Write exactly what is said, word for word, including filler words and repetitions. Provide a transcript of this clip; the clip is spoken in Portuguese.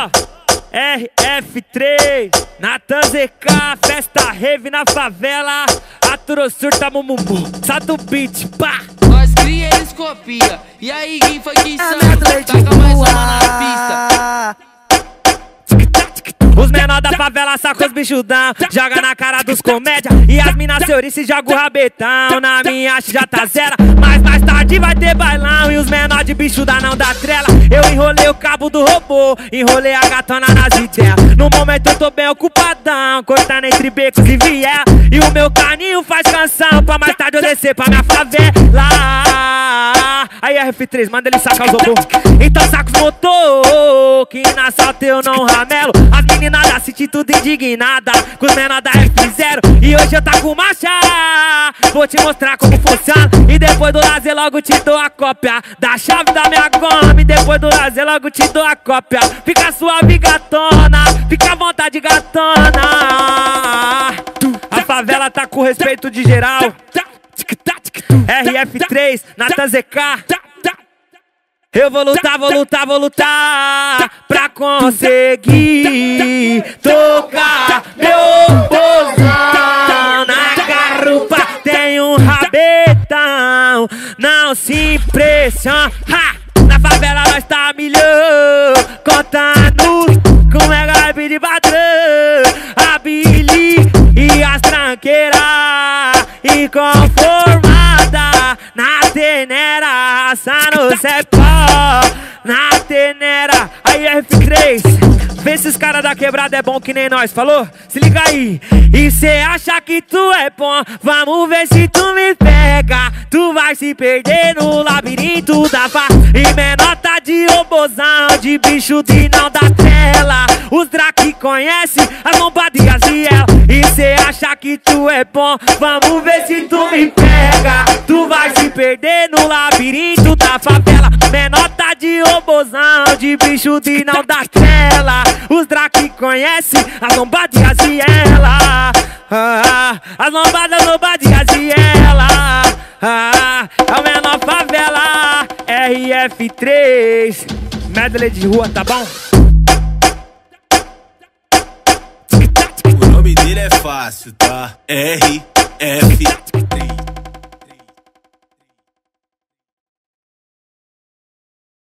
R F três, Natan Z K, festa rave na favela. Aturo surta mumumu, sato beat, pá. Nós cria, eles copia. E aí, quem foi que insano? Taca mais uma na pista. Os menor da favela sacam os bichudão, joga na cara dos comédia. E as minas seurice joga o rabetão. Na minha acha já tá zero, mas mais tarde vai ter bailão. E os menor de bichuda não dá trela. Eu enrolei o cabo do robô, enrolei a gatona nas ideias. No momento eu tô bem ocupadão, cortando entre becos e viés. E o meu caninho faz canção pra mais tarde eu descer pra minha favela. Aí R F três, manda ele sacar os robô. Então saca os motor, que na salta eu não ramelo. As meninas da City tudo indignada com os menor da F zero. E hoje eu tá com marcha, vou te mostrar como funciona. E depois do lazer logo te dou a cópia da chave da minha goma. E depois do lazer logo te dou a cópia. Fica suave gatona, fica à vontade gatona. A favela tá com respeito de geral. R F três, Natan Z K. Eu vou lutar, vou lutar, vou lutar pra conseguir tocar meu bozão na garupa. Tem um rabetão, não se impressiona. Na favela nós tá milhão, contando com mega hype de patrão. A Billy e as tranqueiras inconformada na tenera, assando cepó na tenera. Aí R F três, vê se os caras da quebrada é bom que nem nós, falou? Se liga aí. E cê acha que tu é bom, vamos ver se tu me pega. Tu vai se perder no labirinto da fa. E menor tá de obozão, de bicho de não dá tela. Os drake conhece as lombadias e ela. E cê acha que tu é bom, vamos ver se tu me pega. Tu vai se perder no labirinto da favela. Menor tá de obozão, de bicho de não dá tela. Os drake conhece as lombadias e ela. Ah, as lombadas, lombadias e ela. Ah, é o menor favela. R F três, medley de rua, tá bom? O nome dele é fácil, tá? R F